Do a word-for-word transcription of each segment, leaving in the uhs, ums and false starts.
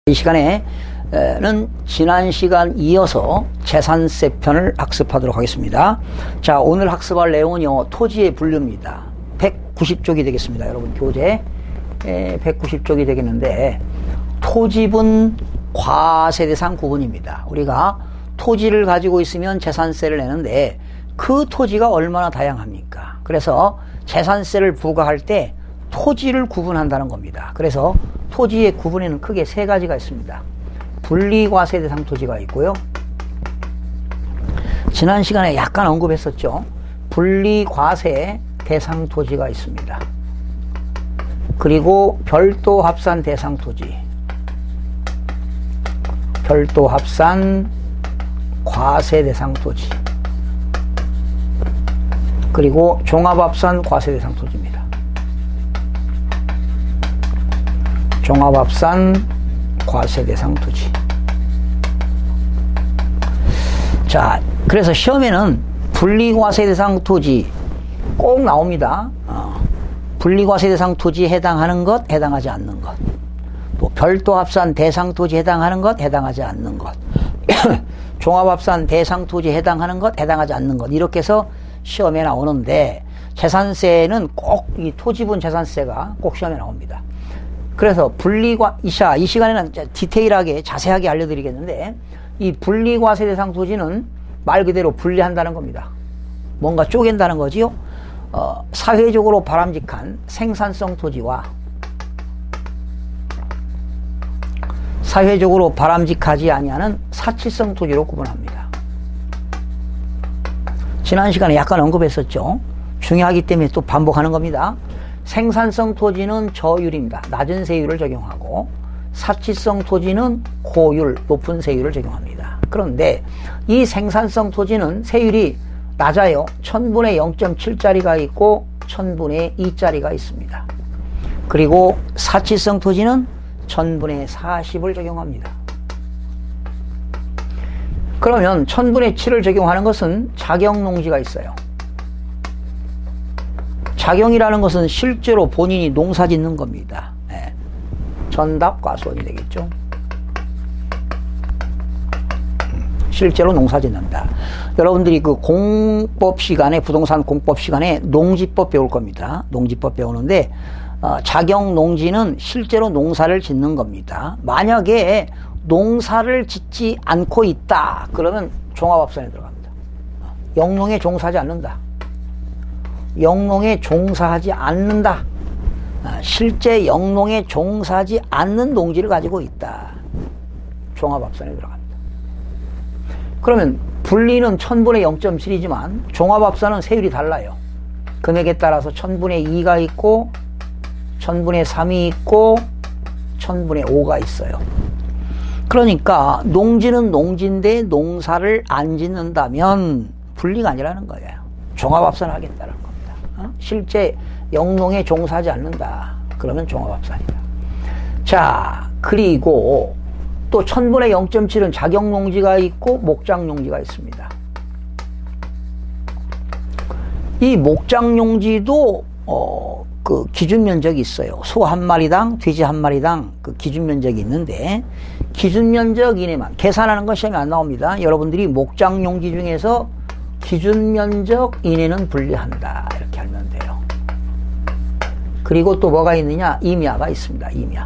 이 시간에는 지난 시간 이어서 재산세 편을 학습하도록 하겠습니다. 자, 오늘 학습할 내용은요, 토지의 분류입니다. 백구십 쪽이 되겠습니다. 여러분, 교재 백구십 쪽이 되겠는데, 토지분 과세대상 구분입니다. 우리가 토지를 가지고 있으면 재산세를 내는데 그 토지가 얼마나 다양합니까? 그래서 재산세를 부과할 때 토지를 구분한다는 겁니다. 그래서 토지의 구분에는 크게 세 가지가 있습니다. 분리과세 대상 토지가 있고요. 지난 시간에 약간 언급했었죠. 분리과세 대상 토지가 있습니다. 그리고 별도 합산 대상 토지, 별도 합산 과세 대상 토지, 그리고 종합합산 과세 대상 토지입니다. 종합합산 과세 대상 토지. 자, 그래서 시험에는 분리과세 대상 토지 꼭 나옵니다. 어. 분리과세 대상 토지에 해당하는 것, 해당하지 않는 것. 또 별도 합산 대상 토지에 해당하는 것, 해당하지 않는 것. 종합합산 대상 토지에 해당하는 것, 해당하지 않는 것. 이렇게 해서 시험에 나오는데, 재산세는 꼭 이 토지분 재산세가 꼭 시험에 나옵니다. 그래서 분리과, 이샤, 이 시간에는 디테일하게 자세하게 알려드리겠는데, 이 분리과세 대상 토지는 말 그대로 분리한다는 겁니다. 뭔가 쪼갠다는 거지요. 어, 사회적으로 바람직한 생산성 토지와 사회적으로 바람직하지 아니하는 사치성 토지로 구분합니다. 지난 시간에 약간 언급했었죠. 중요하기 때문에 또 반복하는 겁니다. 생산성 토지는 저율입니다. 낮은 세율을 적용하고, 사치성 토지는 고율, 높은 세율을 적용합니다. 그런데 이 생산성 토지는 세율이 낮아요. 천분의 영 점 칠짜리가 있고 천분의 이짜리가 있습니다. 그리고 사치성 토지는 천분의 사십을 적용합니다. 그러면 천분의 칠을 적용하는 것은 자경농지가 있어요. 자경이라는 것은 실제로 본인이 농사 짓는 겁니다. 네. 전답 과수원이 되겠죠. 실제로 농사 짓는다. 여러분들이 그 공법 시간에, 부동산 공법 시간에 농지법 배울 겁니다. 농지법 배우는데, 어, 자경 농지는 실제로 농사를 짓는 겁니다. 만약에 농사를 짓지 않고 있다, 그러면 종합합산에 들어갑니다. 영농에 종사하지 않는다. 영농에 종사하지 않는다. 실제 영농에 종사하지 않는 농지를 가지고 있다. 종합합산에 들어갑니다. 그러면 분리는 천분의 영 점 칠이지만 종합합산은 세율이 달라요. 금액에 따라서 천분의 이가 있고 천분의 삼이 있고 천분의 오가 있어요. 그러니까 농지는 농지인데 농사를 안 짓는다면 분리가 아니라는 거예요. 종합합산을 하겠다는 겁니다. 어? 실제 영농에 종사하지 않는다. 그러면 종합합산이다. 자, 그리고 또 천분의 영 점 칠은 자경농지가 있고 목장농지가 있습니다. 이 목장농지도 어, 그 기준 면적이 있어요. 소 한 마리당, 돼지 한 마리당 그 기준 면적이 있는데, 기준 면적 이내만 계산하는 건 시험에 안 나옵니다. 여러분들이 목장농지 중에서 기준 면적 이내는 분리한다, 이렇게 알면 돼요. 그리고 또 뭐가 있느냐? 임야가 있습니다. 임야.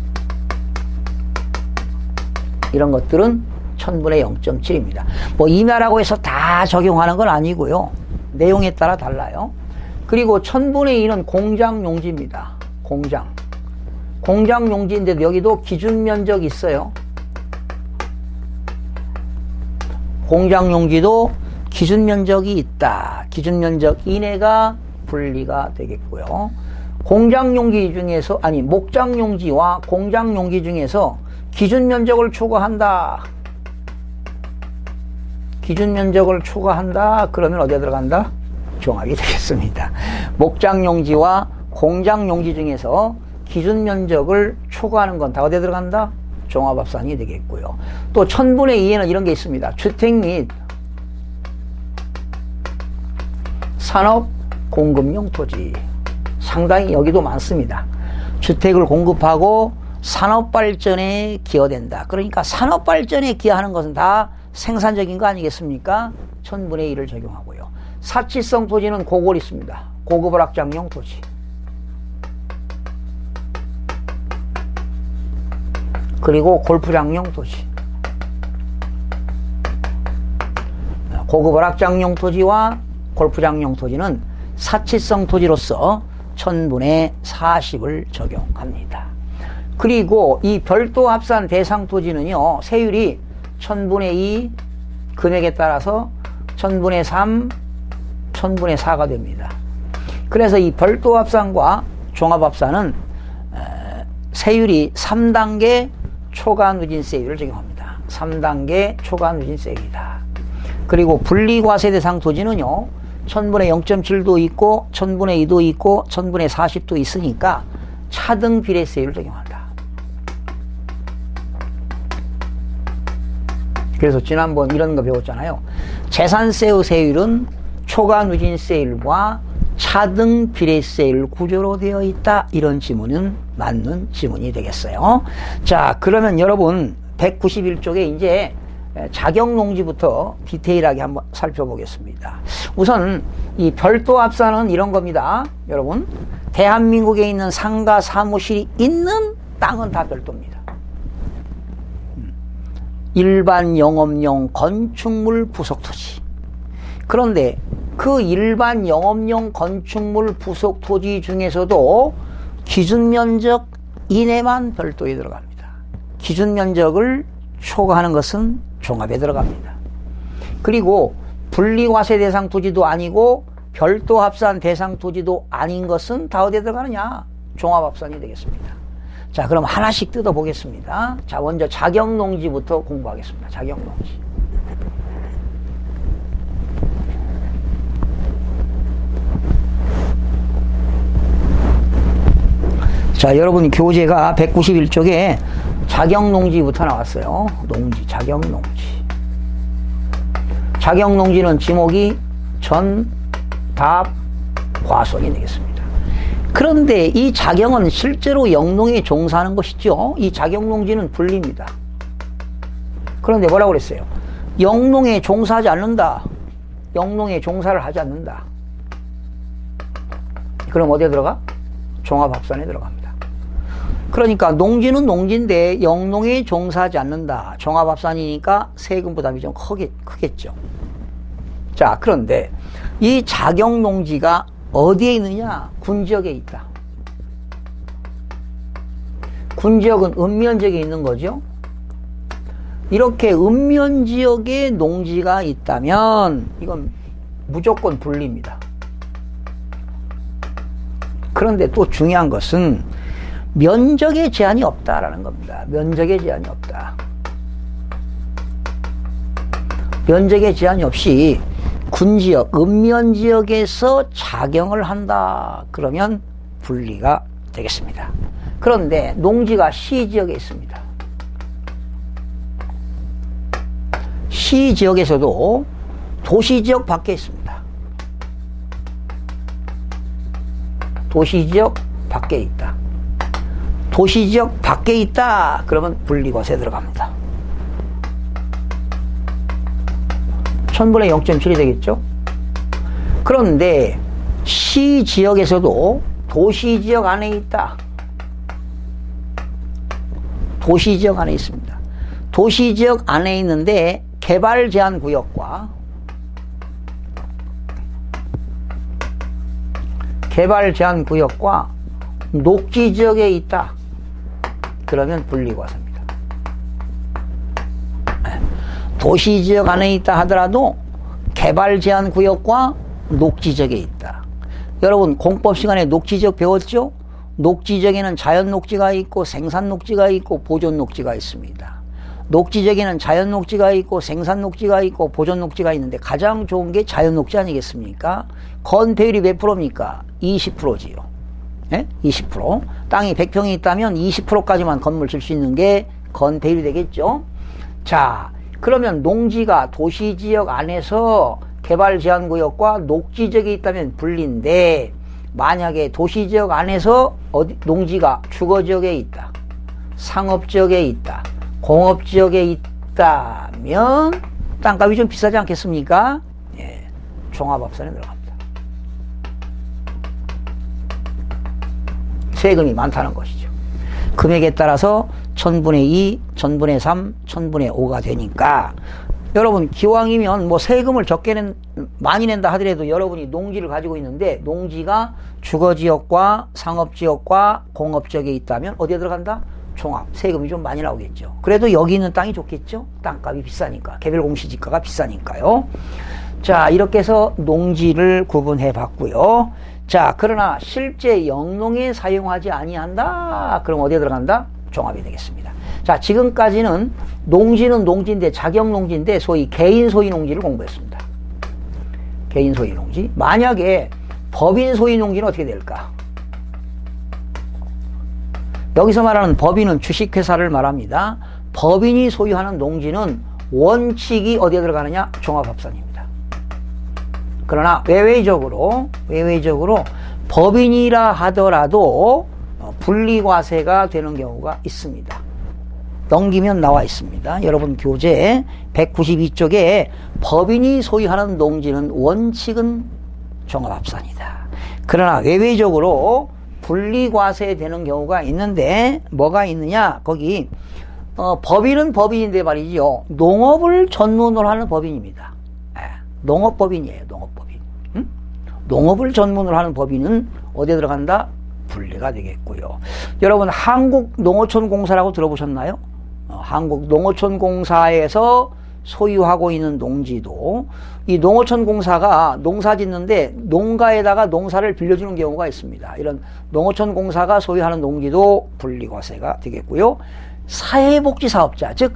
이런 것들은 천분의 영 점 칠입니다. 뭐 임야라고 해서 다 적용하는 건 아니고요. 내용에 따라 달라요. 그리고 천분의 이는 공장용지입니다. 공장. 공장용지인데도 여기도 기준 면적이 있어요. 공장용지도 기준 면적이 있다. 기준 면적 이내가 분리가 되겠고요. 공장용지 중에서, 아니, 목장용지와 공장용지 중에서 기준 면적을 초과한다. 기준 면적을 초과한다. 그러면 어디에 들어간다? 종합이 되겠습니다. 목장용지와 공장용지 중에서 기준 면적을 초과하는 건 다 어디에 들어간다? 종합합산이 되겠고요. 또 천분의 이에는 이런 게 있습니다. 주택 및 산업 공급용 토지. 상당히 여기도 많습니다. 주택을 공급하고 산업발전에 기여된다. 그러니까 산업발전에 기여하는 것은 다 생산적인 거 아니겠습니까? 천분의 일을 적용하고요. 사치성 토지는 그걸 있습니다. 고급 학장용 토지. 그리고 골프장용 토지. 고급 월학장용 토지와 골프장용 토지는 사치성 토지로서 천분의 사십을 적용합니다. 그리고 이 별도 합산 대상 토지는요, 세율이 천분의 이 금액에 따라서 천분의 삼, 천분의 사가 됩니다. 그래서 이 별도 합산과 종합 합산은 세율이 삼 단계 초과 누진세율을 적용합니다. 삼 단계 초과 누진세율이다. 그리고 분리과세 대상 토지는요, 천분의 영 점 칠도 있고 천분의 이도 있고 천분의 사십도 있으니까 차등 비례세율을 적용한다. 그래서 지난번 이런 거 배웠잖아요. 재산세의 세율은 초과 누진세율과 차등 비례세율 구조로 되어 있다. 이런 지문은 맞는 지문이 되겠어요. 자, 그러면 여러분 백구십일 쪽에 이제 자격농지부터 디테일하게 한번 살펴보겠습니다. 우선 이 별도 합산은 이런 겁니다. 여러분, 대한민국에 있는 상가 사무실이 있는 땅은 다 별도입니다. 일반 영업용 건축물 부속토지. 그런데 그 일반 영업용 건축물 부속토지 중에서도 기준면적 이내만 별도에 들어갑니다. 기준면적을 초과하는 것은 종합에 들어갑니다. 그리고 분리과세 대상 토지도 아니고 별도 합산 대상 토지도 아닌 것은 다 어디에 들어가느냐? 종합합산이 되겠습니다. 자, 그럼 하나씩 뜯어보겠습니다. 자, 먼저 자격농지부터 공부하겠습니다. 자격농지. 자, 여러분 교재가 백구십일 쪽에 자격농지부터 나왔어요. 농지, 자격농지. 자격농지는 지목이 전, 답, 과속이 되겠습니다. 그런데 이 자경은 실제로 영농에 종사하는 것이죠. 이 자격농지는 분리입니다. 그런데 뭐라고 그랬어요? 영농에 종사하지 않는다. 영농에 종사를 하지 않는다. 그럼 어디에 들어가? 종합합산에 들어갑니다. 그러니까 농지는 농지인데 영농에 종사하지 않는다. 종합합산이니까 세금 부담이 좀 크게, 크겠죠. 자, 그런데 이 자격농지가 어디에 있느냐? 군지역에 있다. 군지역은 읍면지역에 있는 거죠. 이렇게 읍면지역에 농지가 있다면 이건 무조건 분리입니다. 그런데 또 중요한 것은 면적에 제한이 없다라는 겁니다. 면적에 제한이 없다. 면적에 제한이 없이 군지역, 읍면지역에서 자경을 한다. 그러면 분리가 되겠습니다. 그런데 농지가 시지역에 있습니다. 시지역에서도 도시지역 밖에 있습니다. 도시지역 밖에 있다. 도시지역 밖에 있다. 그러면 분리과세에 들어갑니다. 천분의 영 점 칠이 되겠죠? 그런데 시지역에서도 도시지역 안에 있다. 도시지역 안에 있습니다. 도시지역 안에 있는데 개발 제한 구역과 개발 제한 구역과 녹지 지역에 있다. 그러면 분리과세입니다. 도시 지역 안에 있다 하더라도 개발 제한 구역과 녹지 지역에 있다. 여러분 공법 시간에 녹지 지역 배웠죠? 녹지 지역에는 자연 녹지가 있고 생산 녹지가 있고 보존 녹지가 있습니다. 녹지 지역에는 자연 녹지가 있고 생산 녹지가 있고 보존 녹지가 있는데 가장 좋은 게 자연 녹지 아니겠습니까? 건폐율이 몇 프로입니까? 이십 퍼센트지요. 예? 이십 퍼센트. 땅이 백 평이 있다면 이십 퍼센트까지만 건물 질 수 있는 게 건폐율이 되겠죠. 자, 그러면 농지가 도시지역 안에서 개발 제한구역과 녹지지역에 있다면 분리인데 만약에 도시지역 안에서 어디, 농지가 주거지역에 있다. 상업지역에 있다, 공업지역에 있다면 땅값이 좀 비싸지 않겠습니까? 예, 종합합산에 들어갑니다. 세금이 많다는 것이죠. 금액에 따라서 천분의 이, 천분의 삼, 천분의 오가 되니까 여러분 기왕이면 뭐 세금을 적게 낸, 많이 낸다 하더라도 여러분이 농지를 가지고 있는데 농지가 주거지역과 상업지역과 공업지역에 있다면 어디에 들어간다? 종합. 세금이 좀 많이 나오겠죠. 그래도 여기 있는 땅이 좋겠죠? 땅값이 비싸니까. 개별 공시지가가 비싸니까요. 자, 이렇게 해서 농지를 구분해 봤고요. 자, 그러나 실제 영농에 사용하지 아니한다. 그럼 어디에 들어간다? 종합이 되겠습니다. 자, 지금까지는 농지는 농지인데 자격 농지인데 소위 개인 소유 농지를 공부했습니다. 개인 소유 농지. 만약에 법인 소유 농지는 어떻게 될까? 여기서 말하는 법인은 주식회사를 말합니다. 법인이 소유하는 농지는 원칙이 어디에 들어가느냐? 종합합산입니다. 그러나 외외적으로 외외적으로 법인이라 하더라도 분리과세가 되는 경우가 있습니다. 넘기면 나와 있습니다. 여러분 교재 백구십이 쪽에 법인이 소유하는 농지는 원칙은 종합합산이다. 그러나 외외적으로 분리과세 되는 경우가 있는데 뭐가 있느냐? 거기 어, 법인은 법인인데 말이죠. 농업을 전문으로 하는 법인입니다. 네, 농업법인이에요. 농업법인. 응? 농업을 전문으로 하는 법인은 어디에 들어간다? 분리가 되겠고요. 여러분 한국농어촌공사라고 들어보셨나요? 어, 한국농어촌공사에서 소유하고 있는 농지도 이 농어촌공사가 농사 짓는데 농가에다가 농사를 빌려주는 경우가 있습니다. 이런 농어촌공사가 소유하는 농지도 분리과세가 되겠고요. 사회복지사업자, 즉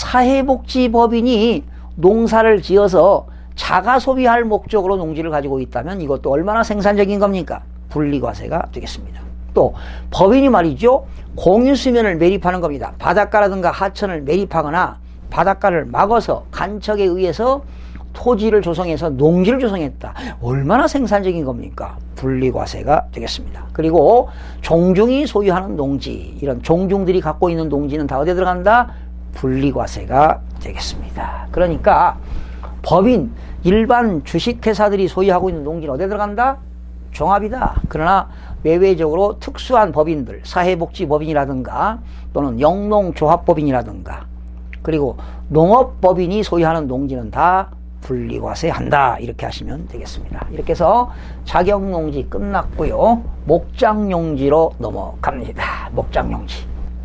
사회복지법인이 농사를 지어서 자가 소비할 목적으로 농지를 가지고 있다면 이것도 얼마나 생산적인 겁니까? 분리과세가 되겠습니다. 또 법인이 말이죠. 공유수면을 매립하는 겁니다. 바닷가라든가 하천을 매립하거나 바닷가를 막아서 간척에 의해서 토지를 조성해서 농지를 조성했다. 얼마나 생산적인 겁니까? 분리과세가 되겠습니다. 그리고 종중이 소유하는 농지, 이런 종중들이 갖고 있는 농지는 다 어디에 들어간다? 분리과세가 되겠습니다. 그러니까 법인, 일반 주식회사들이 소유하고 있는 농지는 어디에 들어간다? 종합이다. 그러나 외외적으로 특수한 법인들, 사회복지법인이라든가 또는 영농조합법인이라든가 그리고 농업법인이 소유하는 농지는 다 분리과세한다. 이렇게 하시면 되겠습니다. 이렇게 해서 자격농지 끝났고요. 목장용지로 넘어갑니다. 목장용지.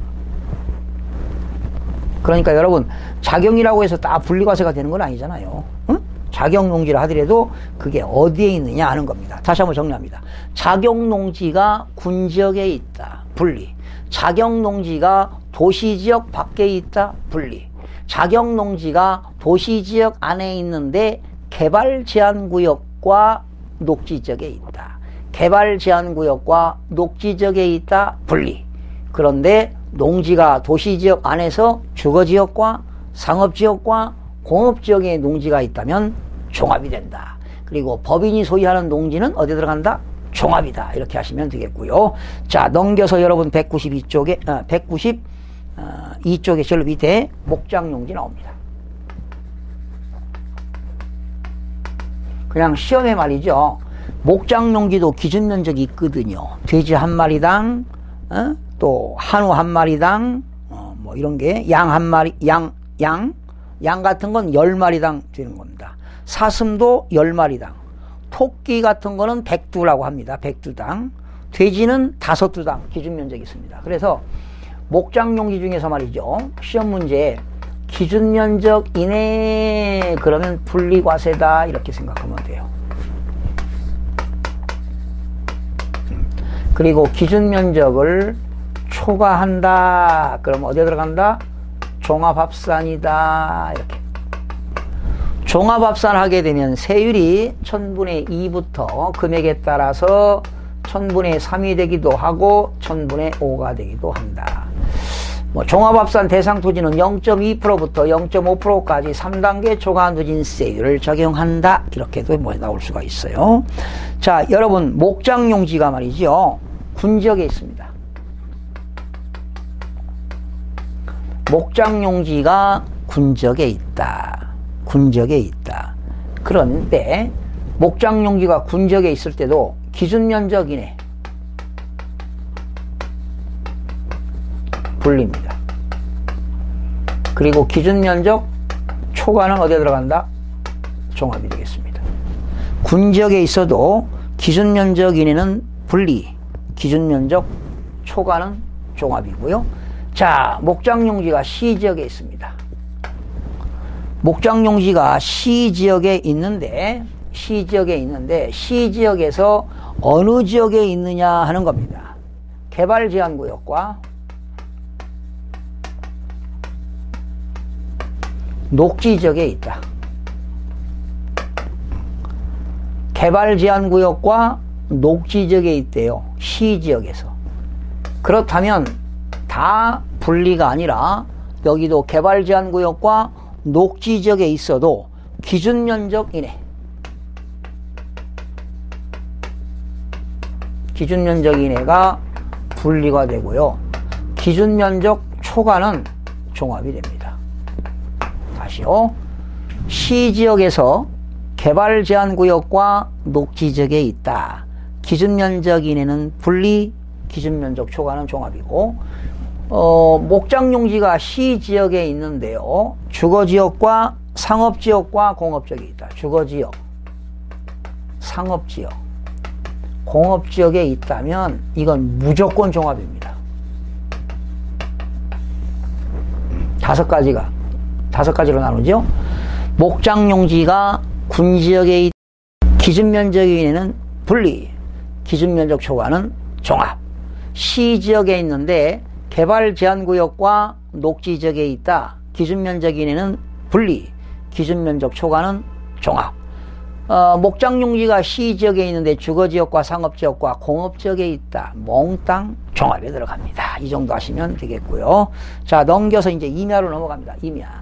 그러니까 여러분 자격이라고 해서 다 분리과세가 되는 건 아니잖아요. 응? 자격농지를 하더라도 그게 어디에 있느냐 하는 겁니다. 다시 한번 정리합니다. 자격농지가 군지역에 있다. 분리. 자격농지가 도시지역 밖에 있다. 분리. 자격농지가 도시지역 안에 있는데 개발제한구역과 녹지지역에 있다. 개발제한구역과 녹지지역에 있다. 분리. 그런데 농지가 도시지역 안에서 주거지역과 상업지역과 공업지역에 농지가 있다면 종합이 된다. 그리고 법인이 소유하는 농지는 어디에 들어간다? 종합이다. 이렇게 하시면 되겠고요. 자, 넘겨서 여러분 백구십이 쪽에 어, 백구십이 쪽에 저 밑에 목장용지 나옵니다. 그냥 시험에 말이죠. 목장용지도 기준 면적이 있거든요. 돼지 한 마리당, 어? 또 한우 한 마리당, 어, 뭐 이런 게 양 한 마리, 양, 양, 양 같은 건 열 마리당 되는 겁니다. 사슴도 열 마리당. 토끼 같은 거는 백두라고 합니다. 백두당. 돼지는 다섯 두당 기준 면적이 있습니다. 그래서 목장용지 중에서 말이죠. 시험 문제에 기준 면적 이내 그러면 분리과세다 이렇게 생각하면 돼요. 그리고 기준 면적을 초과한다. 그럼 어디에 들어간다? 종합합산이다. 이렇게. 종합합산하게 되면 세율이 천분의 이부터 금액에 따라서 천분의 삼이 되기도 하고 천분의 오가 되기도 한다. 뭐 종합합산 대상 토지는 영 점 이 퍼센트부터 영 점 오 퍼센트까지 삼 단계 초과 누진세율을 적용한다. 이렇게도 뭐 나올 수가 있어요. 자, 여러분 목장용지가 말이죠. 군지역에 있습니다. 목장용지가 군적에 있다. 군적에 있다. 그런데 목장용지가 군적에 있을 때도 기준면적 이내 분리입니다. 그리고 기준면적 초과는 어디에 들어간다? 종합이 되겠습니다. 군지역에 있어도 기준면적 이내는 분리, 기준면적 초과는 종합이고요. 자, 목장용지가 시지역에 있습니다. 목장용지가 시지역에 있는데 시지역에 있는데 시지역에서 어느 지역에 있느냐 하는 겁니다. 개발제한구역과 녹지지역에 있다. 개발제한구역과 녹지지역에 있대요. 시지역에서. 그렇다면 다 분리가 아니라 여기도 개발제한구역과 녹지지역에 있어도 기준면적 이내 기준면적 이내가 분리가 되고요. 기준면적 초과는 종합이 됩니다. 다시요. 시지역에서 개발제한구역과 녹지지역에 있다. 기준면적 이내는 분리, 기준면적 초과는 종합이고 어, 목장용지가 시지역에 있는데요. 주거지역과 상업지역과 공업지역에 있다. 주거지역, 상업지역, 공업지역에 있다면 이건 무조건 종합입니다. 다섯 가지가 다섯 가지로 나누죠. 목장용지가 군지역에 있 기준면적 이내는 분리, 기준면적 초과는 종합. 시지역에 있는데 개발제한구역과 녹지지역에 있다. 기준면적 이내는 분리, 기준면적 초과는 종합. 어, 목장용지가 시지역에 있는데 주거지역과 상업지역과 공업지역에 있다. 몽땅 종합에 들어갑니다. 이 정도 하시면 되겠고요. 자, 넘겨서 이제 임야로 넘어갑니다. 임야.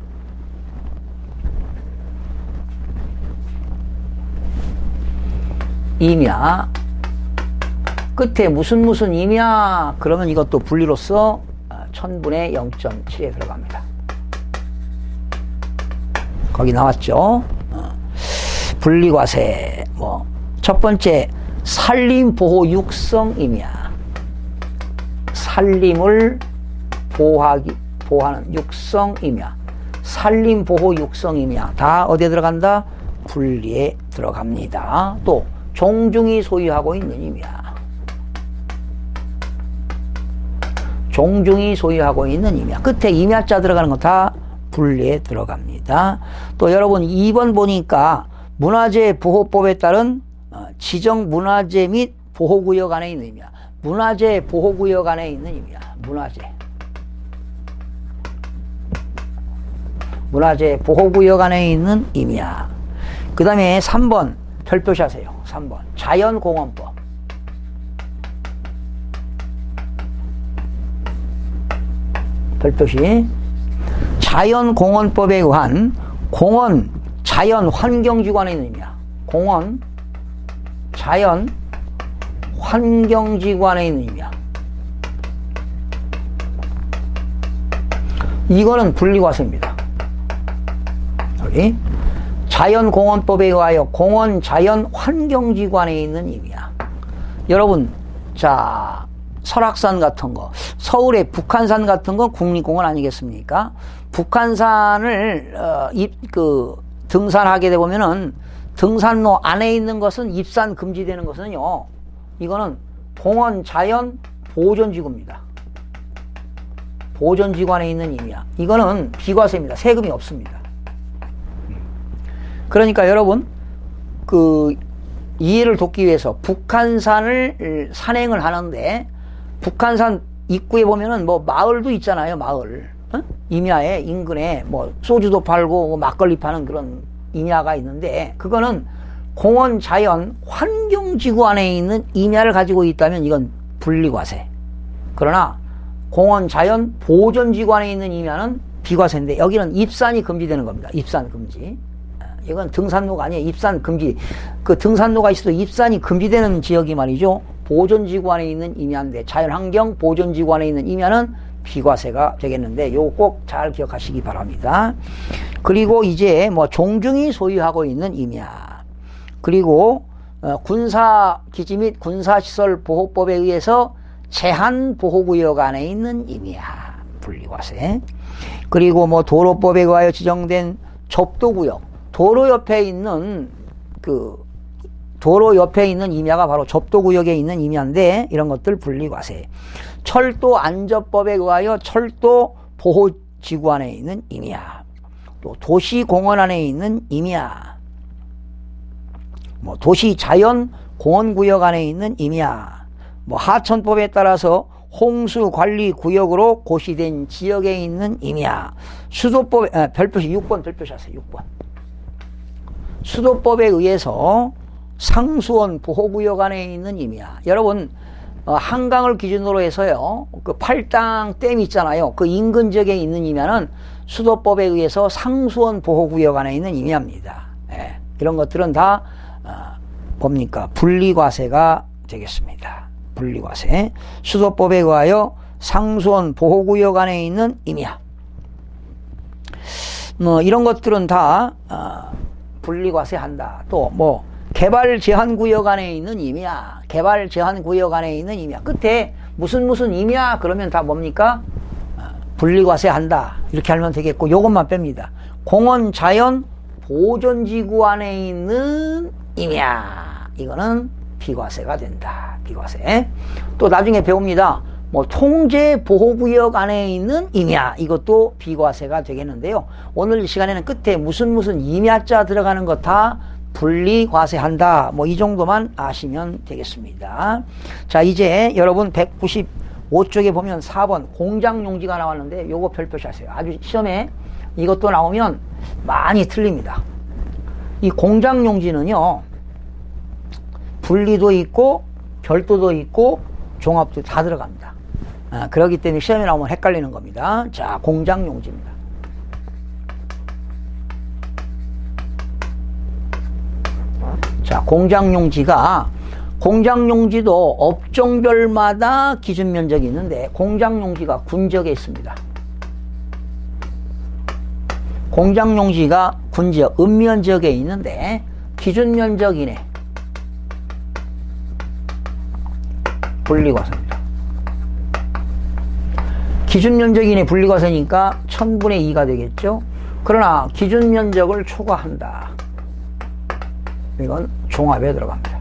임야. 끝에 무슨 무슨 임야 그러면 이것도 분리로서 천분의 영 점 칠에 들어갑니다. 거기 나왔죠. 분리과세 뭐 첫 번째 산림보호 육성 임야. 산림을 보호하기 보호하는 육성 임야. 산림보호 육성 임야 다 어디에 들어간다? 분리에 들어갑니다. 또 종중이 소유하고 있는 임야. 종중이 소유하고 있는 임야. 끝에 임야자 들어가는 거 다 분리에 들어갑니다. 또 여러분 이 번 보니까 문화재 보호법에 따른 지정 문화재 및 보호구역 안에 있는 임야. 문화재 보호구역 안에 있는 임야. 문화재. 문화재 보호구역 안에 있는 임야. 그 다음에 삼 번 별표시 하세요. 삼 번 자연공원법. 별표시. 자연공원법에 의한 공원 자연환경지구안에 있는 임야. 공원 자연환경지구안에 있는 임야. 이거는 분리과세입니다. 여기 자연공원법에 의하여 공원 자연환경지구안에 있는 임야. 여러분, 자 설악산 같은 거, 서울의 북한산 같은 건 국립공원 아니겠습니까? 북한산을 어, 입, 그 등산하게 되 보면은 등산로 안에 있는 것은 입산 금지되는 것은요, 이거는 공원 자연 보존지구입니다. 보존지구 안에 있는 임야. 이거는 비과세입니다. 세금이 없습니다. 그러니까 여러분 그 이해를 돕기 위해서 북한산을 산행을 하는데 북한산 입구에 보면은 뭐 마을도 있잖아요. 마을. 어? 임야에 인근에 뭐 소주도 팔고 뭐 막걸리 파는 그런 임야가 있는데 그거는 공원 자연 환경지구 안에 있는 임야를 가지고 있다면 이건 분리과세. 그러나 공원 자연 보존지구 안에 있는 임야는 비과세인데 여기는 입산이 금지되는 겁니다. 입산 금지. 이건 등산로가 아니에요. 입산 금지. 그 등산로가 있어도 입산이 금지되는 지역이 말이죠. 보존지구 안에 있는 임야인데 자연환경 보존지구 안에 있는 임야는 비과세가 되겠는데 요거 꼭 잘 기억하시기 바랍니다. 그리고 이제 뭐 종중이 소유하고 있는 임야, 그리고 어, 군사기지 및 군사시설보호법에 의해서 제한보호구역 안에 있는 임야, 분리과세. 그리고 뭐 도로법에 의하여 지정된 접도구역, 도로 옆에 있는 그 도로 옆에 있는 임야가 바로 접도구역에 있는 임야인데 이런 것들 분리과세. 철도 안전법에 의하여 철도 보호지구 안에 있는 임야, 또 도시공원 안에 있는 임야, 뭐 도시자연공원구역 안에 있는 임야, 뭐 하천법에 따라서 홍수관리구역으로 고시된 지역에 있는 임야, 수도법, 아, 별표시 육 번 별표시하세요. 육 번. 수도법에 의해서 상수원 보호구역 안에 있는 임야. 여러분, 어, 한강을 기준으로 해서요, 그 팔당 댐 있잖아요. 그 인근 지역에 있는 임야는 수도법에 의해서 상수원 보호구역 안에 있는 임야입니다. 예, 이런 것들은 다 어, 뭡니까? 분리과세가 되겠습니다. 분리과세. 수도법에 의하여 상수원 보호구역 안에 있는 임야. 뭐 이런 것들은 다 어, 분리과세한다. 또 뭐 개발 제한구역 안에 있는 임야, 개발 제한구역 안에 있는 임야. 끝에 무슨 무슨 임야 그러면 다 뭡니까? 분리과세한다. 이렇게 하면 되겠고, 요것만 뺍니다. 공원 자연 보존지구 안에 있는 임야, 이거는 비과세가 된다. 비과세. 또 나중에 배웁니다. 뭐 통제 보호구역 안에 있는 임야, 이것도 비과세가 되겠는데요. 오늘 이 시간에는 끝에 무슨 무슨 임야자 들어가는 거 다 분리과세한다. 뭐 이 정도만 아시면 되겠습니다. 자, 이제 여러분 백구십오 쪽에 보면 사 번 공장용지가 나왔는데 요거 별표시하세요. 아주 시험에 이것도 나오면 많이 틀립니다. 이 공장용지는요, 분리도 있고 별도도 있고 종합도 다 들어갑니다. 아, 그렇기 때문에 시험에 나오면 헷갈리는 겁니다. 자, 공장용지입니다. 자, 공장용지가, 공장용지도 업종별마다 기준 면적이 있는데 공장용지가 군지역에 있습니다. 공장용지가 군지역, 읍면지역에 있는데 기준 면적 이내 분리과세입니다. 기준 면적 이내 분리과세니까 천분의 이가 되겠죠. 그러나 기준 면적을 초과한다. 이건 종합에 들어갑니다.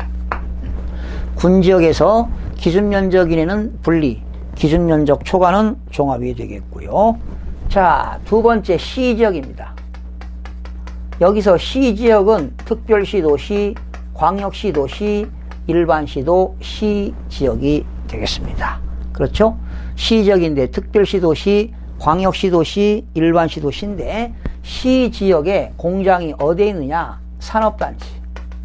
군지역에서 기준 면적 이내는 분리, 기준 면적 초과는 종합이 되겠고요. 자, 두 번째 시지역입니다. 여기서 시지역은 특별시도시, 광역시도시, 일반시도, 시지역이 되겠습니다. 그렇죠? 시지역인데 특별시도시, 광역시도시, 일반시도시인데 시지역에 공장이 어디에 있느냐? 산업단지.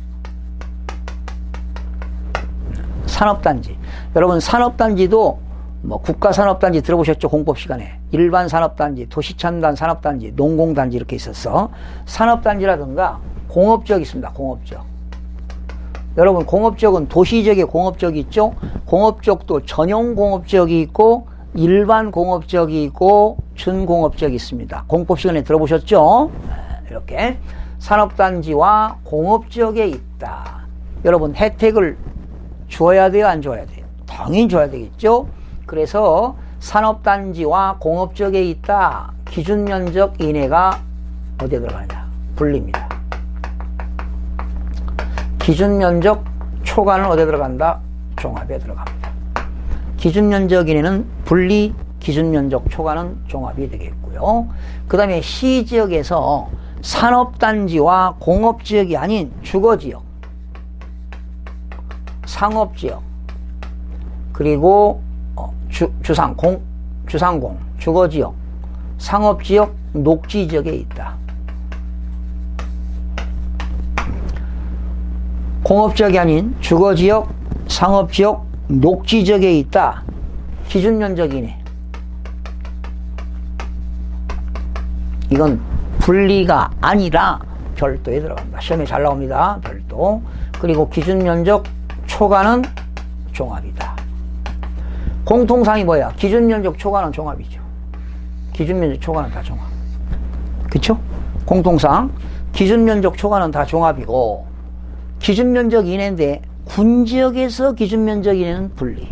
산업단지. 여러분, 산업단지도 뭐 국가산업단지 들어보셨죠? 공법 시간에. 일반산업단지, 도시첨단 산업단지, 농공단지 이렇게 있었어. 산업단지라든가 공업지역 있습니다. 공업지역. 여러분, 공업지역은 도시지역에 공업지역이 있죠? 공업지역도 전용 공업지역이 있고 일반 공업지역이 있고 준공업지역이 있습니다. 공법 시간에 들어보셨죠? 이렇게 산업단지와 공업지역에 있다. 여러분, 혜택을 줘야 돼요? 안 줘야 돼요? 당연히 줘야 되겠죠? 그래서 산업단지와 공업지역에 있다. 기준면적 이내가 어디에 들어가느냐? 분리입니다. 기준면적 초과는 어디에 들어간다? 종합에 들어갑니다. 기준면적 이내는 분리, 기준면적 초과는 종합이 되겠고요. 그 다음에 시지역에서 산업단지와 공업지역이 아닌 주거지역, 상업지역, 그리고 주, 주상, 공, 주상공, 주거지역, 상업지역, 녹지지역에 있다. 공업지역이 아닌 주거지역, 상업지역, 녹지지역에 있다. 기준면적 이내. 이건 분리가 아니라 별도에 들어갑니다. 시험에 잘 나옵니다. 별도. 그리고 기준면적 초과는 종합이다. 공통상이 뭐야? 기준면적 초과는 종합이죠. 기준면적 초과는 다 종합. 그쵸? 공통상 기준면적 초과는 다 종합이고, 기준면적 이내인데 군지역에서 기준면적 이내는 분리,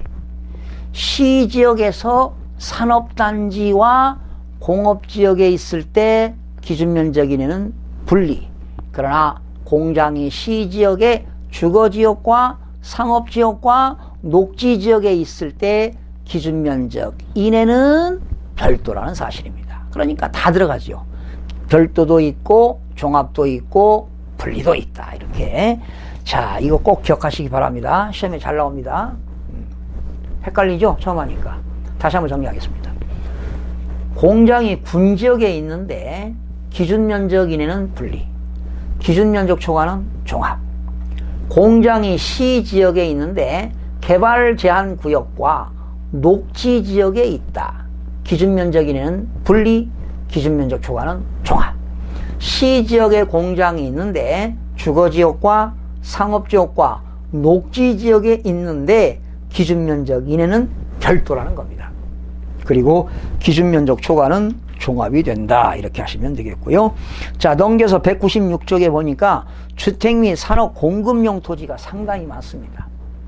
시지역에서 산업단지와 공업지역에 있을 때 기준면적 이내는 분리. 그러나 공장이 시지역의 주거지역과 상업지역과 녹지지역에 있을 때 기준면적 이내는 별도라는 사실입니다. 그러니까 다 들어가죠. 별도도 있고 종합도 있고 분리도 있다. 이렇게. 자, 이거 꼭 기억하시기 바랍니다. 시험에 잘 나옵니다. 헷갈리죠? 처음 하니까. 다시 한번 정리하겠습니다. 공장이 군지역에 있는데 기준면적 이내는 분리, 기준면적 초과는 종합. 공장이 시지역에 있는데 개발 제한 구역과 녹지 지역에 있다. 기준면적 이내는 분리, 기준면적 초과는 종합. 시지역에 공장이 있는데 주거지역과 상업지역과 녹지지역에 있는데 기준면적 이내는 별도라는 겁니다. 그리고 기준면적 초과는 종합이 된다. 이렇게 하시면 되겠고요. 자, 넘겨서 백구십육 쪽에 보니까 주택 및 산업 공급용 토지가 상당히 많습니다.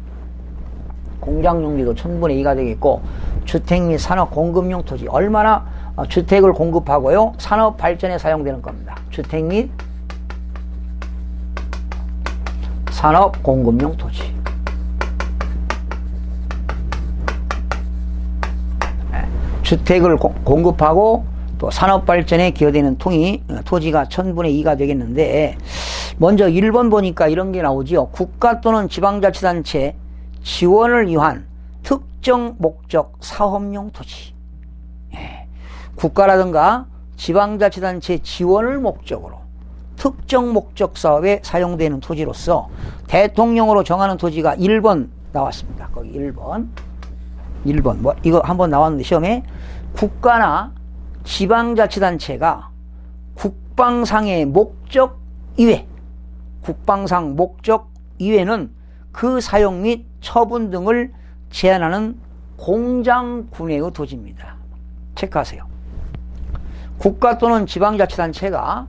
공장 용지도 천분의 이가 되겠고, 주택 및 산업 공급용 토지 얼마나 주택을 공급하고요, 산업 발전에 사용되는 겁니다. 주택 및 산업 공급용 토지. 주택을 고, 공급하고 또 산업 발전에 기여되는 통이 토지가 천분의 이가 되겠는데, 먼저 일 번 보니까 이런 게 나오지요. 국가 또는 지방자치단체 지원을 위한 특정 목적 사업용 토지. 예. 국가라든가 지방자치단체 지원을 목적으로 특정 목적 사업에 사용되는 토지로서 대통령으로 정하는 토지가 일 번 나왔습니다. 거기 일 번. 일 번. 뭐, 이거 한번 나왔는데, 시험에. 국가나 지방자치단체가 국방상의 목적 이외, 국방상 목적 이외는 그 사용 및 처분 등을 제한하는 공장군해의 토지입니다. 체크하세요. 국가 또는 지방자치단체가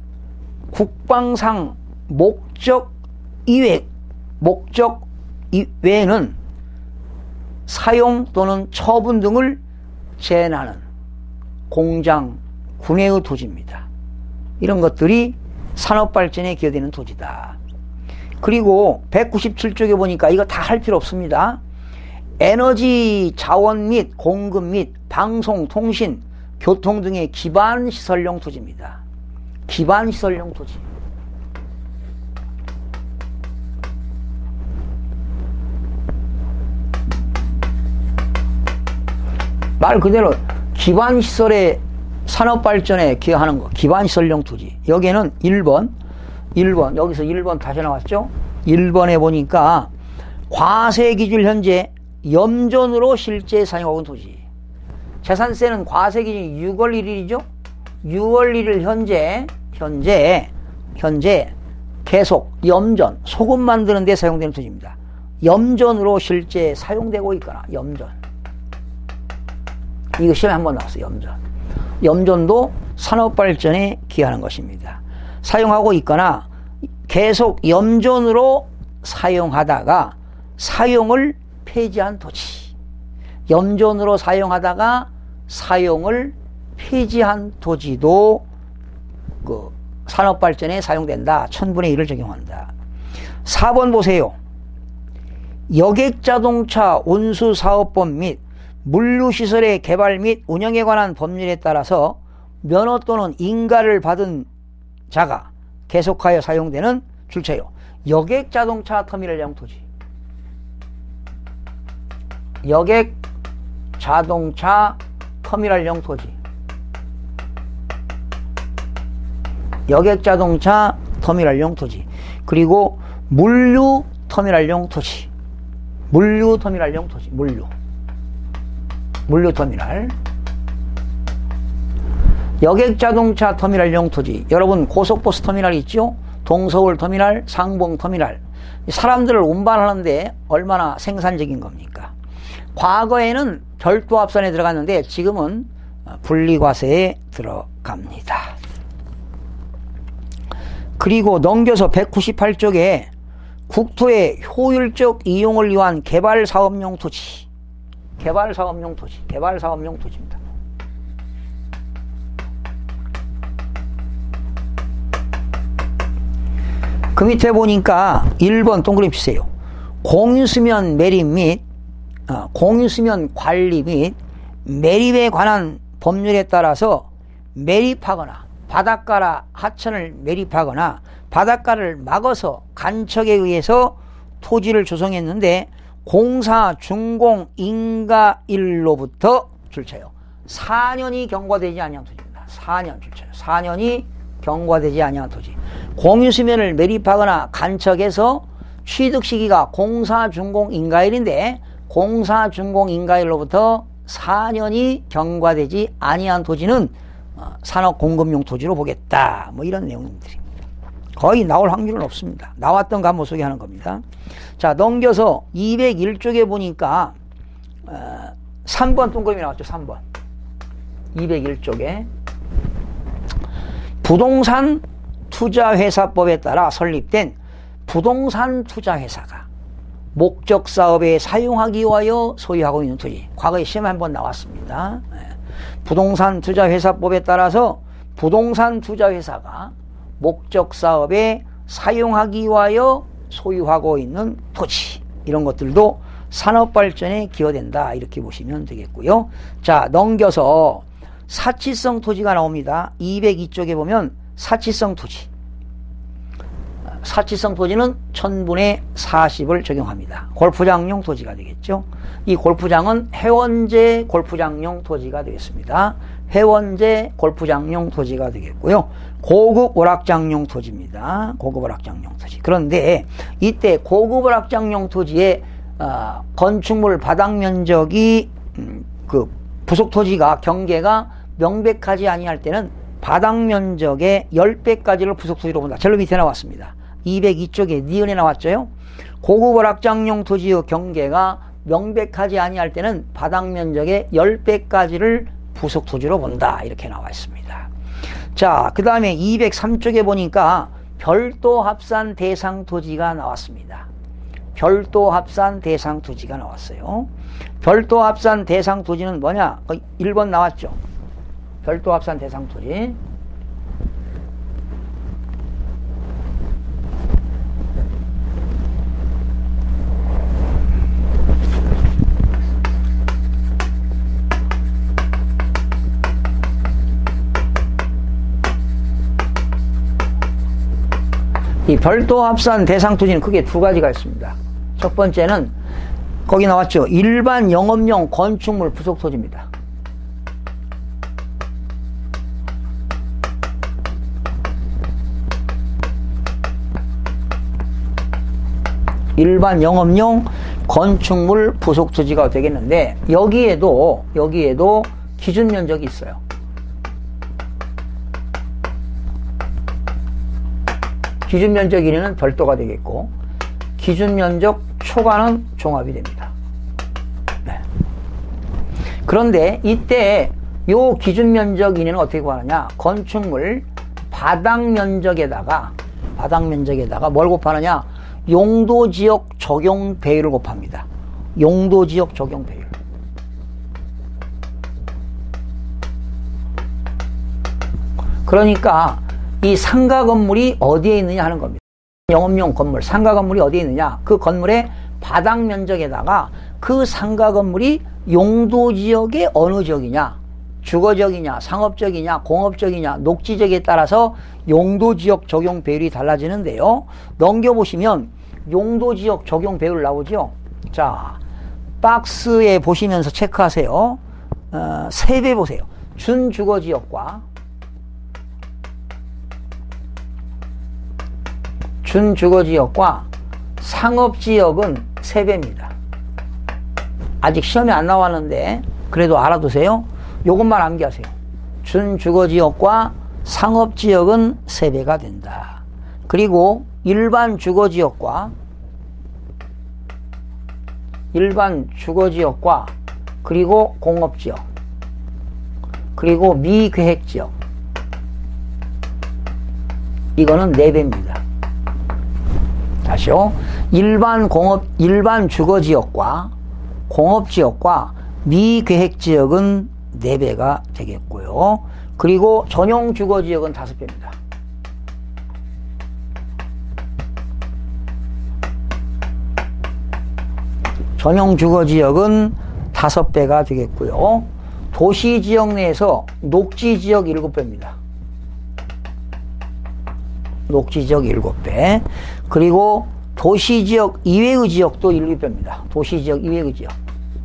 국방상 목적 이외, 목적 이외에는 사용 또는 처분 등을 제한하는 공장, 군해의 토지입니다. 이런 것들이 산업발전에 기여되는 토지다. 그리고 백구십칠 쪽에 보니까 이거 다 할 필요 없습니다. 에너지 자원 및 공급 및 방송, 통신, 교통 등의 기반시설용 토지입니다. 기반시설용 토지. 말 그대로 기반시설의 산업발전에 기여하는 거, 기반시설용 토지. 여기에는 일 번, 일 번, 여기서 일 번 다시 나왔죠? 일 번에 보니까 과세기준 현재 염전으로 실제 사용하고 있는 토지. 재산세는 과세기준이 유월 일일이죠? 유월 일일 현재, 현재, 현재 계속 염전, 소금 만드는 데 사용되는 토지입니다. 염전으로 실제 사용되고 있거나, 염전. 이거 시험에 한번 나왔어요. 염전. 염전도 산업발전에 기여하는 것입니다. 사용하고 있거나 계속 염전으로 사용하다가 사용을 폐지한 토지. 염전으로 사용하다가 사용을 폐지한 토지도 그 산업발전에 사용된다. 천분의 일을 적용한다. 사 번 보세요. 여객자동차 운수사업법 및 물류시설의 개발 및 운영에 관한 법률에 따라서 면허 또는 인가를 받은 자가 계속하여 사용되는 줄차요. 여객자동차 터미널용 토지. 여객자동차 터미널용 토지. 여객자동차 터미널용 토지. 그리고 물류 터미널용 토지. 물류 터미널용 토지. 물류. 물류터미널. 여객자동차 터미널용 토지. 여러분 고속버스 터미널 있죠? 동서울 터미널, 상봉 터미널. 사람들을 운반하는데 얼마나 생산적인 겁니까? 과거에는 별도합산에 들어갔는데 지금은 분리과세에 들어갑니다. 그리고 넘겨서 백구십팔 쪽에 국토의 효율적 이용을 위한 개발사업용 토지, 개발사업용 토지, 개발사업용 토지입니다. 그 밑에 보니까 일 번 동그라미 치세요. 공유수면 매립 및 어, 공유수면 관리 및 매립에 관한 법률에 따라서 매립하거나 바닷가라 하천을 매립하거나 바닷가를 막아서 간척에 의해서 토지를 조성했는데 공사 준공 인가일로부터 줄쳐요. 사 년이 경과되지 아니한 토지입니다. 사 년 줄쳐요. 사 년이 경과되지 아니한 토지. 공유수면을 매립하거나 간척해서 취득 시기가 공사 준공 인가일인데 공사 준공 인가일로부터 사 년이 경과되지 아니한 토지는 산업공급용 토지로 보겠다. 뭐 이런 내용들입니다. 거의 나올 확률은 없습니다. 나왔던 거 한번 소개하는 겁니다. 자, 넘겨서 이백일 쪽에 보니까 어, 삼 번 동그라미 나왔죠. 삼 번. 이백일 쪽에 부동산 투자회사법에 따라 설립된 부동산 투자회사가 목적 사업에 사용하기 위하여 소유하고 있는 토지. 과거에 시험에 한번 나왔습니다. 부동산 투자회사법에 따라서 부동산 투자회사가 목적 사업에 사용하기 위하여 소유하고 있는 토지. 이런 것들도 산업발전에 기여된다. 이렇게 보시면 되겠고요. 자, 넘겨서 사치성 토지가 나옵니다. 이백이 쪽에 보면 사치성 토지. 사치성 토지는 천분의 사십을 적용합니다. 골프장용 토지가 되겠죠. 이 골프장은 회원제 골프장용 토지가 되겠습니다. 회원제 골프장용 토지가 되겠고요. 고급 오락장용 토지입니다. 고급 오락장용 토지. 그런데 이때 고급 오락장용 토지의 어, 건축물 바닥 면적이 음, 그 부속 토지가 경계가 명백하지 아니할 때는 바닥 면적의 십 배까지를 부속 토지로 본다. 절로 밑에 나왔습니다. 이백이 쪽에 니은에 나왔죠. 고급 오락장용 토지의 경계가 명백하지 아니할 때는 바닥 면적의 십 배까지를 부속 토지로 본다. 이렇게 나와 있습니다. 자, 그 다음에 이백삼 쪽에 보니까 별도 합산 대상 토지가 나왔습니다. 별도 합산 대상 토지가 나왔어요. 별도 합산 대상 토지는 뭐냐? 일 번 나왔죠. 별도 합산 대상 토지. 이 별도 합산 대상 토지는 크게 두 가지가 있습니다. 첫 번째는 거기 나왔죠. 일반 영업용 건축물 부속 토지입니다. 일반 영업용 건축물 부속 토지가 되겠는데 여기에도 여기에도 기준 면적이 있어요. 기준 면적 일 위는 별도가 되겠고 기준 면적 초과는 종합이 됩니다. 네. 그런데 이때 요 기준 면적 일 위는 어떻게 구하느냐? 건축물 바닥 면적에다가 바닥 면적에다가 뭘 곱하느냐? 용도지역 적용 배율을 곱합니다. 용도지역 적용 배율. 그러니까 이 상가 건물이 어디에 있느냐 하는 겁니다. 영업용 건물, 상가 건물이 어디에 있느냐? 그 건물의 바닥 면적에다가 그 상가 건물이 용도지역의 어느 지역이냐? 주거지역이냐, 상업지역이냐, 공업지역이냐, 녹지지역에 따라서 용도지역 적용 배율이 달라지는데요. 넘겨보시면 용도지역 적용 배율 나오죠. 자, 박스에 보시면서 체크하세요. 어, 세 배 보세요. 준주거지역과 준주거지역과 상업지역은 세 배입니다. 아직 시험에 안 나왔는데 그래도 알아두세요. 요것만 암기하세요. 준주거지역과 상업지역은 세 배가 된다. 그리고 일반 주거지역과 일반 주거지역과 그리고 공업지역 그리고 미계획지역 이거는 네 배입니다. 다시요. 일반 공업, 일반 주거지역과 공업지역과 미계획지역은 네 배가 되겠고요. 그리고 전용 주거지역은 다섯 배입니다. 전용 주거지역은 다섯 배가 되겠고요. 도시지역 내에서 녹지지역 일곱 배입니다. 녹지지역 일곱 배. 그리고 도시지역 이외의 지역도 일곱 배입니다. 도시지역 이외의 지역.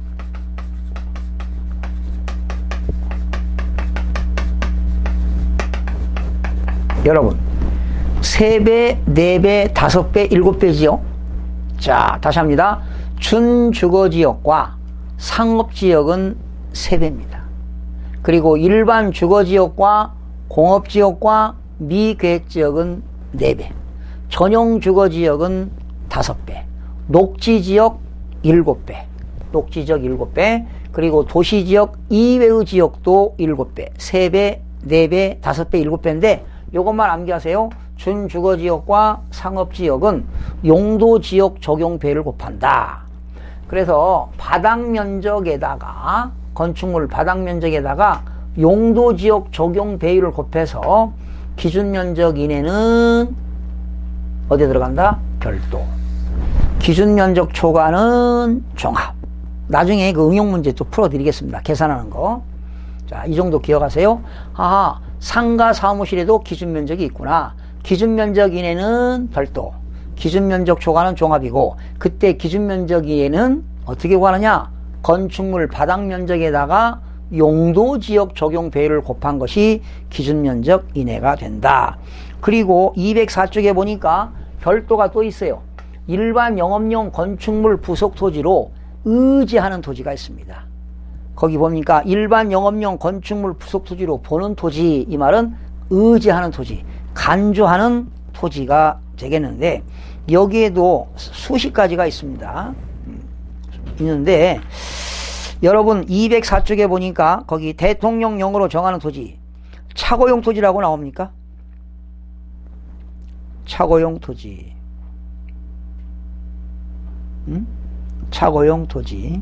여러분, 세 배, 네 배, 다섯 배, 일곱 배지요? 자, 다시 합니다. 준주거지역과 상업지역은 세 배입니다. 그리고 일반 주거지역과 공업지역과 미계획지역은 네 배. 전용 주거지역은 다섯 배. 녹지지역 일곱 배. 녹지지역 일곱 배. 그리고 도시지역 이외의 지역도 일곱 배. 세 배, 네 배, 다섯 배, 일곱 배인데 요것만 암기하세요. 준주거지역과 상업지역은 용도지역 적용배를 곱한다. 그래서 바닥면적에다가 건축물 바닥면적에다가 용도지역 적용 배율을 곱해서 기준면적 이내는 어디에 들어간다? 별도. 기준면적 초과는 종합. 나중에 그 응용문제 또 풀어드리겠습니다. 계산하는 거. 자, 이 정도 기억하세요. 아하, 상가 사무실에도 기준면적이 있구나. 기준면적 이내는 별도. 기준면적 초과는 종합이고, 그때 기준면적 이내는 어떻게 구하느냐? 건축물 바닥면적에다가 용도지역 적용 배율을 곱한 것이 기준면적 이내가 된다. 그리고 이백사 쪽에 보니까 별도가 또 있어요. 일반 영업용 건축물 부속 토지로 의지하는 토지가 있습니다. 거기 뭡니까? 일반 영업용 건축물 부속 토지로 보는 토지, 이 말은 의지하는 토지, 간주하는 토지가 되겠는데, 여기에도 수십 가지가 있습니다. 있는데, 여러분 이백사 쪽에 보니까 거기 대통령령으로 정하는 토지, 차고용 토지라고 나옵니까? 차고용 토지. 음? 차고용 토지.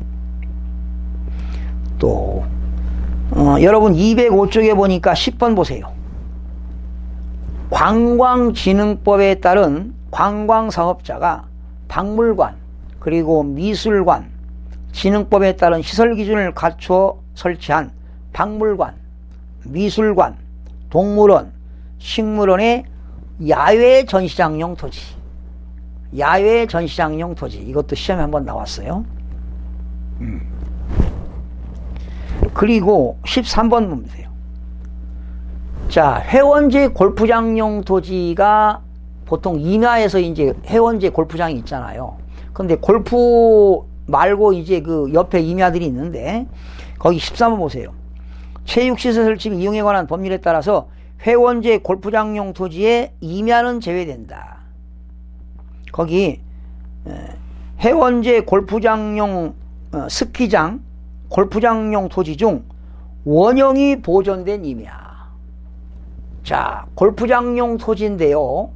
또 어, 여러분 이백오 쪽에 보니까 십 번 보세요. 관광진흥법에 따른 관광사업자가 박물관 그리고 미술관, 진흥법에 따른 시설기준을 갖추어 설치한 박물관, 미술관, 동물원, 식물원의 야외 전시장용 토지. 야외 전시장용 토지. 이것도 시험에 한번 나왔어요. 음. 그리고 십삼 번 보세요. 자, 회원제 골프장용 토지가 보통 임야에서 이제 회원제 골프장이 있잖아요. 근데 골프 말고 이제 그 옆에 임야들이 있는데, 거기 십삼 번 보세요. 체육시설 설치 및 이용에 관한 법률에 따라서 회원제 골프장용 토지에 임야는 제외된다. 거기 회원제 골프장용 스키장, 골프장용 토지 중 원형이 보존된 임야. 자, 골프장용 토지인데요,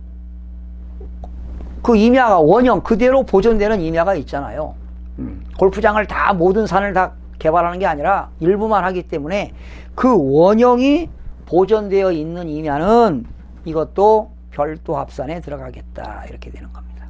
그 임야가 원형 그대로 보존되는 임야가 있잖아요. 음, 골프장을 다, 모든 산을 다 개발하는 게 아니라 일부만 하기 때문에 그 원형이 보존되어 있는 임야는 이것도 별도 합산에 들어가겠다. 이렇게 되는 겁니다.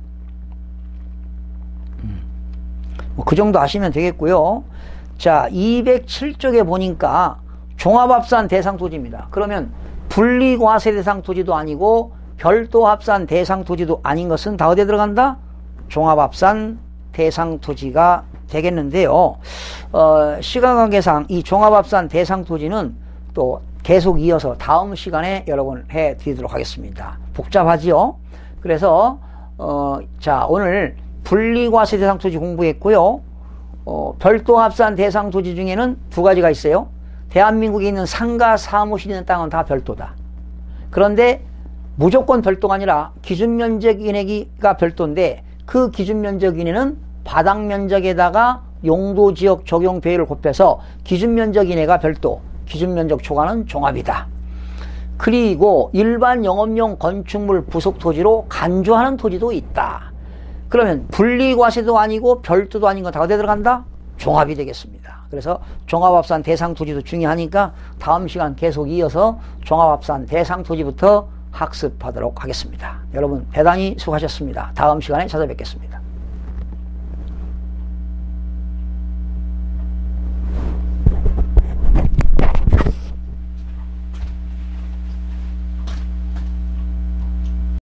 음, 뭐 그 정도 아시면 되겠고요. 자, 이백칠 쪽에 보니까 종합합산 대상 토지입니다. 그러면 분리과세 대상 토지도 아니고 별도 합산 대상 토지도 아닌 것은 다 어디에 들어간다? 종합합산 대상 토지가 되겠는데요. 어, 시간 관계상 이 종합합산 대상 토지는 또 계속 이어서 다음 시간에 여러분 해 드리도록 하겠습니다. 복잡하지요? 그래서 어, 자, 오늘 분리과세 대상 토지 공부했고요. 어, 별도 합산 대상 토지 중에는 두 가지가 있어요. 대한민국에 있는 상가 사무실 있는 땅은 다 별도다. 그런데 무조건 별도가 아니라 기준면적 이내가 별도인데, 그 기준면적 이내는 바닥 면적에다가 용도지역 적용 배율을 곱해서 기준면적 이내가 별도, 기준면적 초과는 종합이다. 그리고 일반 영업용 건축물 부속 토지로 간주하는 토지도 있다. 그러면 분리과세도 아니고 별도도 아닌 건 다 어디에 들어간다? 종합이 되겠습니다. 그래서 종합합산 대상 토지도 중요하니까 다음 시간 계속 이어서 종합합산 대상 토지부터 학습하도록 하겠습니다. 여러분 대단히 수고하셨습니다. 다음 시간에 찾아뵙겠습니다.